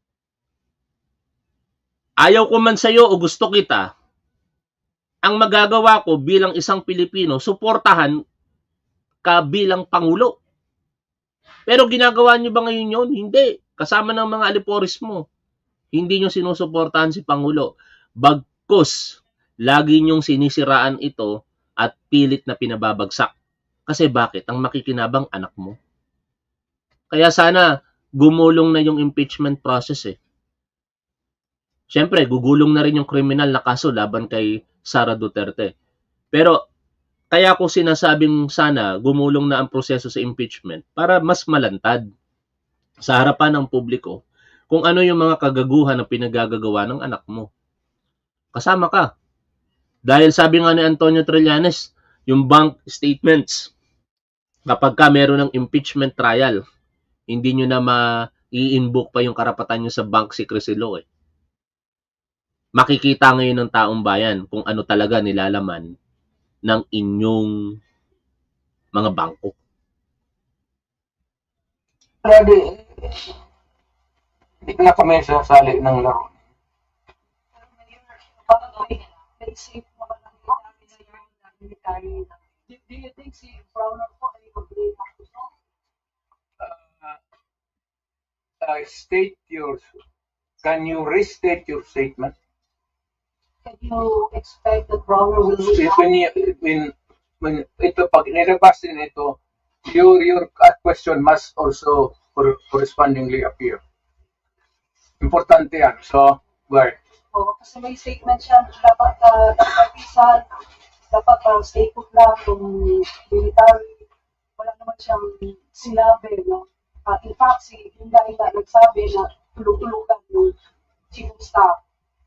Ayaw ko man sa'yo o gusto kita, ang magagawa ko bilang isang Pilipino, suportahan ka bilang Pangulo. Pero ginagawa niyo ba ngayon yun? Hindi. Kasama ng mga aliporis mo. Hindi nyo sinusuportahan si Pangulo. Bagkus, lagi nyong sinisiraan ito at pilit na pinababagsak. Kasi bakit? Ang makikinabang anak mo. Kaya sana gumulong na yung impeachment process eh. Siyempre, gugulong na rin yung kriminal na kaso laban kay Sara Duterte. Pero kaya ko sinasabing sana gumulong na ang proseso sa impeachment para mas malantad sa harapan ng publiko kung ano yung mga kagaguhan na pinagagagawa ng anak mo. Kasama ka. Dahil sabi nga ni Antonio Trillanes, yung bank statements, kapag ka meron ng impeachment trial, hindi nyo na ma-i-invoke pa yung karapatan nyo sa bank secrecy law eh. Makikita ngayon ng taong bayan kung ano talaga nilalaman ng inyong mga bangko. Ready. Hindi na kami sasali ng laro. Do you think si Browner po ay mag-blame ako? Uh, uh, state your, can you restate your statement? Can you expect that Browner will When, you, when, when ito, pag nilabas din ito, your, your question must also correspondingly appear. Importante yan. So, where? oh, kasi may statement siya, dapat uh, dapat dapat uh, statement lang kung military, wala naman siyang sinabi, no? Uh, in fact, si Inda Inda nagsabi na tulog-tulogan yung chief of staff.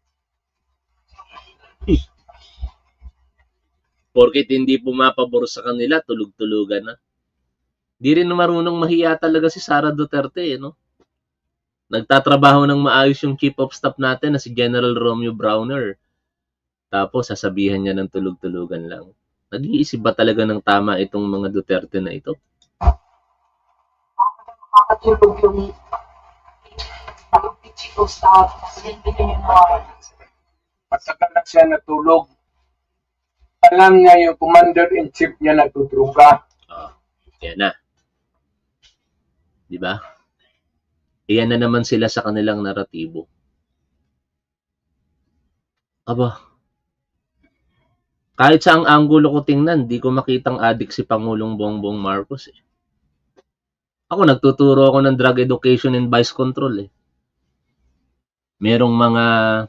Porkit hindi pumapabor sa kanila, tulog-tulugan na. Di rin marunong mahiya talaga si Sara Duterte, eh, no? Nagtatrabaho ng maayos yung chief of staff natin na si General Romeo Browner. Tapos sasabihan niya ng tulog-tulugan lang. Nag-iisip ba talaga ng tama itong mga Duterte na ito? Makakatulog yung chief of staff kasi hindi niya nawawan. Pagka na siya natulog, alam niya yung commander-in-chief niya natutruga. Oh, yan na. Di ba? Iyan na naman sila sa kanilang naratibo. Aba, kahit sa ang anggulo ko tingnan, di ko makitang adik si Pangulong Bongbong Marcos eh. Ako, nagtuturo ako ng drug education and vice control eh. Merong mga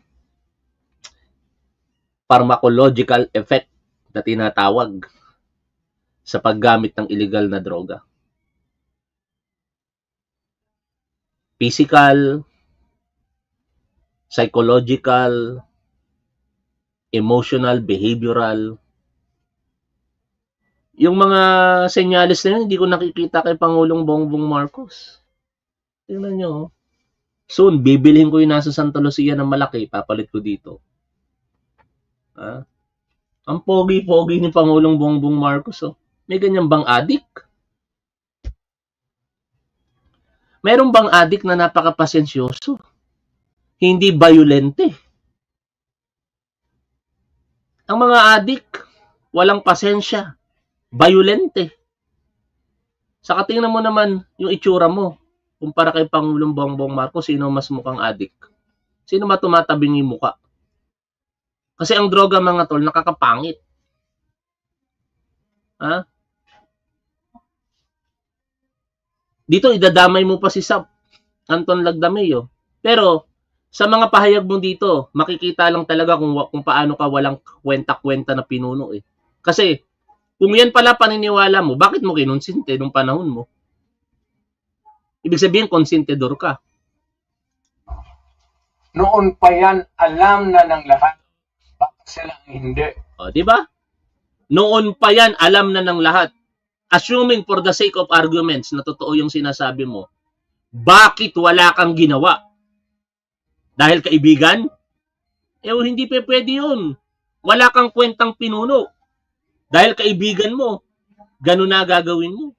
pharmacological effect na tinatawag sa paggamit ng illegal na droga. Physical, psychological, emotional, behavioral. Yung mga senyales na yun, hindi ko nakikita kay Pangulong Bongbong Marcos. Tingnan nyo. Soon, bibilhin ko yung nasa Santa Lucia ng malaki, papalit ko dito. Ha? Ang pogi-pogi ni Pangulong Bongbong Marcos. Oh. May ganyan bang adik? Meron bang adik na napakapasensyoso? Hindi violente. Ang mga adik, walang pasensya. Violente. Saka tingnan mo naman yung itsura mo. Kumpara kay Pangulong Bongbong Marcos, sino mas mukhang adik? Sino matumatabing yung muka? Kasi ang droga, mga tol, nakakapangit. Ha? Dito, idadamay mo pa si Sap, Anton Lagdameo. Pero, sa mga pahayag mo dito, makikita lang talaga kung, kung paano ka walang kwenta-kwenta na pinuno eh. Kasi, kung yan pala paniniwala mo, bakit mo kinonsinte nung panahon mo? Ibig sabihin, konsentidor ka. Noon pa yan, alam na ng lahat. Bakit sila hindi? O, di ba? Noon pa yan, alam na ng lahat. Assuming for the sake of arguments na totoo yung sinasabi mo, bakit wala kang ginawa? Dahil kaibigan? Eh, hindi pa pwede yun. Wala kang kwentang pinuno. Dahil kaibigan mo, ganun na gagawin mo.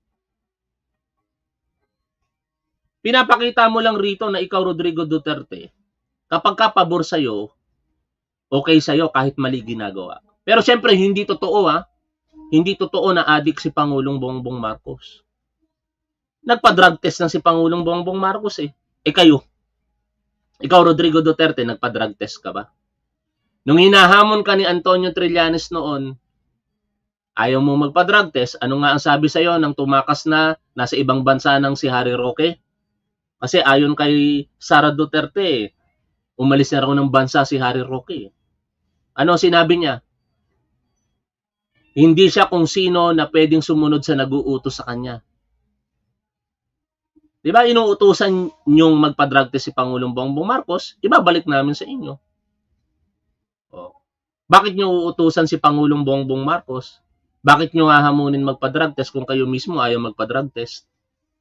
Pinapakita mo lang rito na ikaw, Rodrigo Duterte, kapag ka pabor sa'yo, okay sa'yo kahit mali ginagawa. Pero syempre, hindi totoo ha. Hindi totoo na adik si Pangulong Bongbong Marcos. Nagpa-drug test na si Pangulong Bongbong Marcos eh. Eh kayo, ikaw, Rodrigo Duterte, nagpa-drug test ka ba? Nung hinahamon ka ni Antonio Trillanes noon, ayaw mo magpa-drug test, ano nga ang sabi sa'yo nang tumakas na nasa ibang bansa ng si Harry Roque? Kasi ayon kay Sara Duterte, umalis na raw ng bansa si Harry Roque. Ano sinabi niya? Hindi siya kung sino na pwedeng sumunod sa nag-uutos sa kanya. Diba, inuutusan niyong magpa-drug test si Pangulong Bongbong Marcos, ibabalik namin sa inyo. O. Bakit niyo uutusan si Pangulong Bongbong Marcos? Bakit niyo hahamunin magpa-drug test kung kayo mismo ayaw magpa-drug test?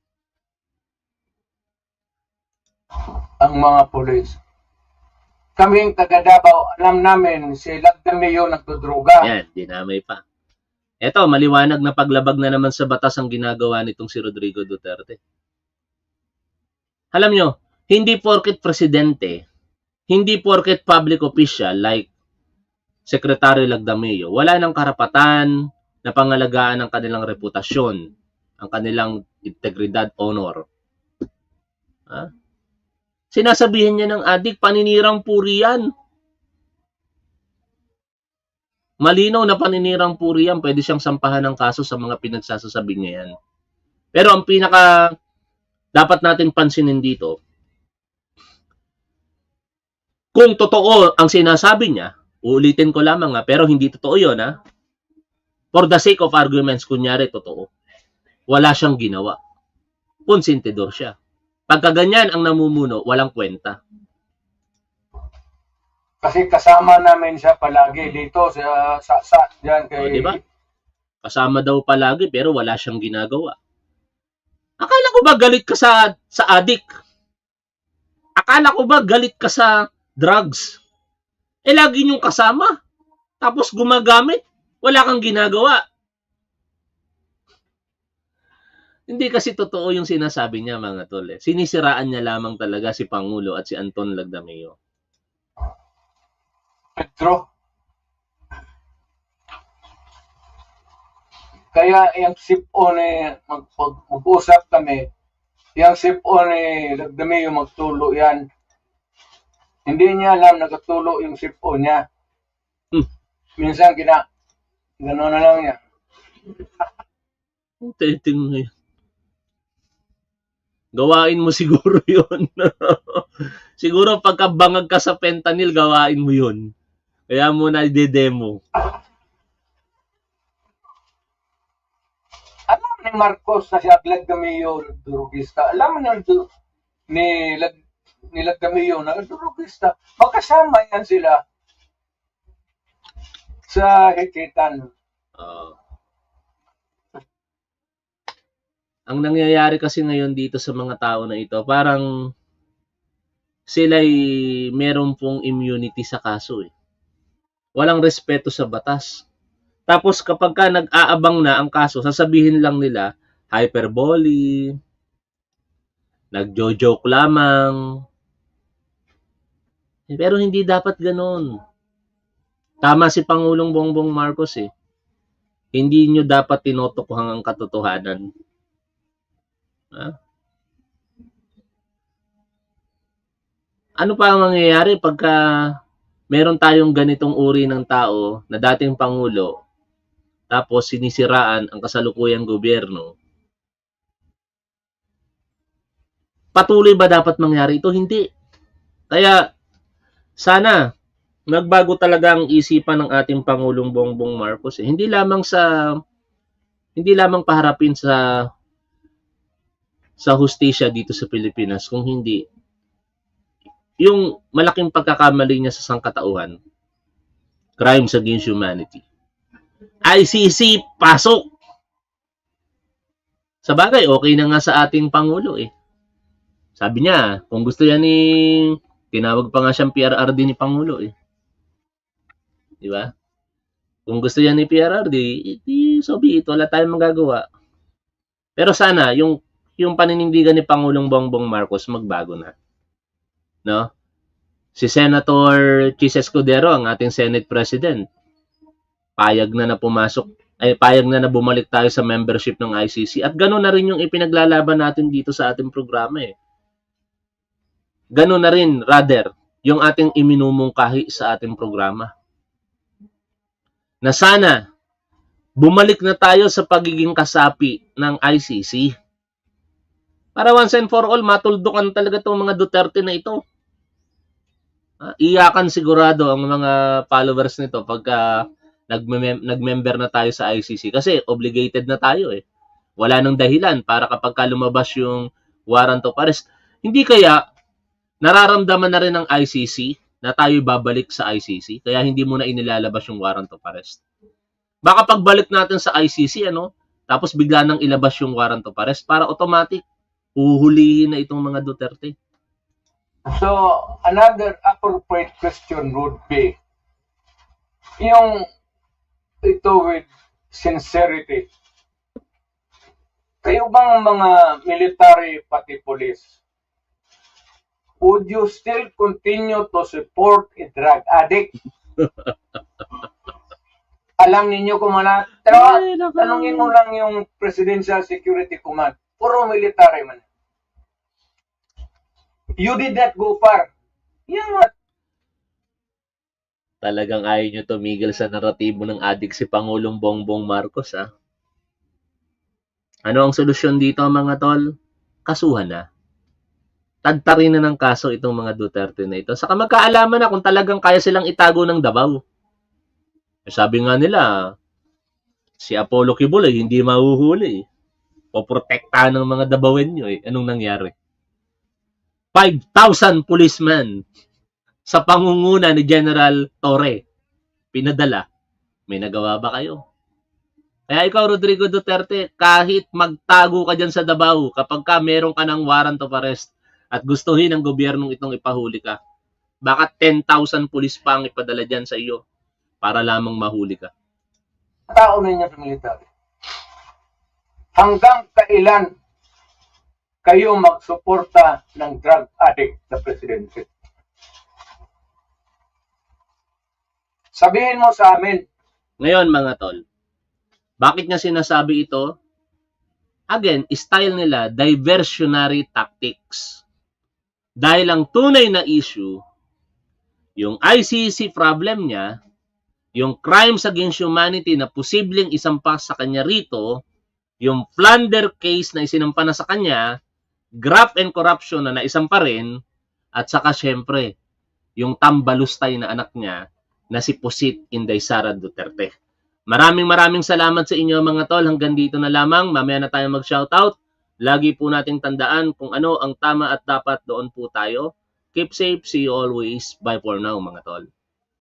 Ang mga pulis. Kaming taga Davao, alam namin si Lagdameo nagdudruga. Yan, dinamay pa. Eto, maliwanag na paglabag na naman sa batas ang ginagawa nitong si Rodrigo Duterte. Alam nyo, hindi porket presidente, hindi porket public official like Secretary Lagdameo, wala nang karapatan na pangalagaan ang kanilang reputasyon, ang kanilang integridad, honor. Ha? Sinasabihin niya ng adik, paninirang puri yan. Malinaw na paninirang puri yan, pwede siyang sampahan ng kaso sa mga pinagsasasabi niya yan. Pero ang pinaka dapat natin pansinin dito, kung totoo ang sinasabi niya, uulitin ko lamang nga, pero hindi totoo yun ha. For the sake of arguments, kunyari totoo, wala siyang ginawa. Konsentidor siya. Pagka ganyan ang namumuno, walang kwenta. Kasi kasama namin siya palagi dito sa sa, sa diyan kay O, diba? Kasama daw palagi pero wala siyang ginagawa. Akala ko ba galit ka sa sa adik? Akala ko ba galit ka sa drugs? Eh lagi niyong kasama. Tapos gumagamit, wala kang ginagawa. Hindi kasi totoo yung sinasabi niya, mga tol. Eh. Sinisiraan niya lamang talaga si Pangulo at si Anton Lagdameo. Pedro. Kaya yung sip-on eh, mag, mag, mag-usap kami, yung sip-on eh, Lagdameo magtulo yan. Hindi niya alam nagatulo yung sip-on niya. Hmm. Minsan kina, gano'n na lang niya. Ang teting mo yun. Gawain mo siguro yun. Siguro pagkabangag ka sa fentanyl, gawain mo yun. Kaya mo na i-demo. Alam ni Marcos na siya Lagdameo durugista. Alam ni ni, Lag, ni Lagdameo na durugista. Magkasama yan sila. sa hikitan. Uh, ang nangyayari kasi ngayon dito sa mga tao na ito, parang sila'y meron pong immunity sa kaso eh. Walang respeto sa batas. Tapos kapag ka nag-aabang na ang kaso, sasabihin lang nila, hyperbole, nagjo-joke lamang. Pero hindi dapat ganoon. Tama si Pangulong Bongbong Marcos eh. Hindi nyo dapat tinutukuhan ang katotohanan. Ha? Ano pa ang mangyayari pagka meron tayong ganitong uri ng tao na dating Pangulo, tapos sinisiraan ang kasalukuyang gobyerno? Patuloy ba dapat mangyari ito? Hindi. Kaya sana magbago talaga ang isipan ng ating Pangulong Bongbong Marcos. Eh. Hindi lamang sa hindi lamang paharapin sa sa hustisya dito sa Pilipinas, kung hindi yung malaking pagkakamali niya sa sangkatauhan, crimes against humanity. I C C, pasok! Sa bagay, okay na nga sa ating Pangulo eh. Sabi niya, kung gusto yan ni, tinawag pa nga siyang P R R D ni Pangulo eh. Di ba? Kung gusto yan ni P R R D, iti, so be it, wala tayong magagawa. Pero sana, yung, yung paninindigan ni Pangulong Bongbong Marcos, magbago na. No? Si Senator Chis Escudero, ang ating Senate President, payag na na pumasok, ay payag na na bumalik tayo sa membership ng I C C. At gano'n na rin yung ipinaglalaban natin dito sa ating programa eh. Gano'n na rin, rather, yung ating iminumungkahi sa ating programa. Na sana, bumalik na tayo sa pagiging kasapi ng I C C. Para once and for all, matuldukan talaga itong mga Duterte na ito. Uh, iyakan sigurado ang mga followers nito pagka nag-member na tayo sa I C C. Kasi obligated na tayo eh. Wala nang dahilan para kapag ka lumabas yung warrant of arrest. Hindi kaya nararamdaman na rin ng I C C na tayo babalik sa I C C, kaya hindi mo na inilalabas yung warrant of arrest. Baka pagbalik natin sa I C C, ano, tapos bigla nang ilabas yung warrant of arrest para automatic uhulihin na itong mga Duterte. So, another appropriate question would be, yung ito with sincerity, kayo bang mga military pati police, would you still continue to support a drug addict? Alam ninyo kung ano, pero tanungin mo lang yung Presidential Security Command, puro military man. You did not go far. Yan nga. Talagang ayaw nyo tumigil sa naratibo ng adik si Pangulong Bongbong Marcos, ha? Ano ang solusyon dito, mga tol? Kasuhan na. Tagtarin na ng kaso itong mga Duterte na ito. Saka magkaalaman na kung talagang kaya silang itago ng Davao. Sabi nga nila, si Apollo Kibuloy hindi mahuhuli. Poprotektahan ng mga Davaoenyo eh. Anong nangyari? five thousand policemen sa pangunguna ni General Torre pinadala. May nagawa ba kayo? Kaya ikaw, Rodrigo Duterte, kahit magtago ka dyan sa Davao, kapag ka meron ka ng warrant of arrest at gustuhin ng gobyernong itong ipahuli ka, baka ten thousand police pa ang ipadala dyan sa iyo para lamang mahuli ka. Tao na niya sa military. Hanggang kailan kayo magsuporta ng drug addict na presidente? Sabihin mo sa amin. Ngayon, mga tol, bakit niya sinasabi ito? Again, style nila, diversionary tactics. Dahil ang tunay na issue, yung I C C problem niya, yung crimes against humanity na posibleng isampa sa kanya rito, yung plunder case na isinampa na sa kanya, graft and corruption na naisampa rin, at saka syempre, yung tambalustay na anak niya na si Pusit Inday Sara Duterte. Maraming maraming salamat sa inyo, mga tol. Hanggang dito na lamang. Mamaya na tayo mag-shoutout. Lagi po nating tandaan kung ano ang tama at dapat, doon po tayo. Keep safe. See you always. Bye for now, mga tol.